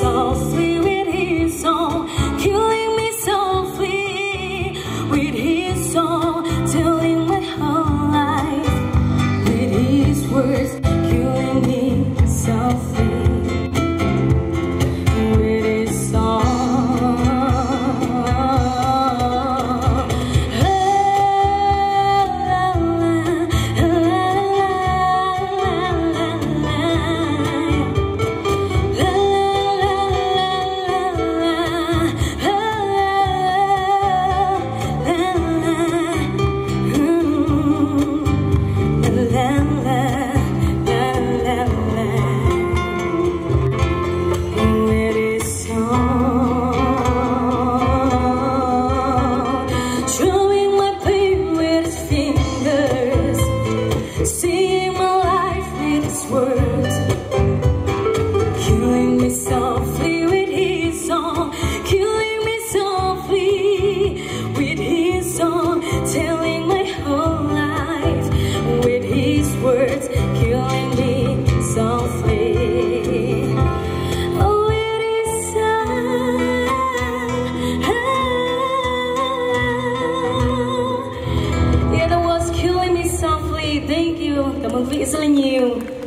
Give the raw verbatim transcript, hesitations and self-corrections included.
softly with his song, killing me softly with his song, telling my whole life with his words, killing me softly. Seeing my life with his words, killing me softly with his song, killing me softly with his song, telling my whole life with his words, killing me softly. Oh, with his song. Yeah, that was killing me softly. Thank you. Cảm ơn Vĩ rất là nhiều.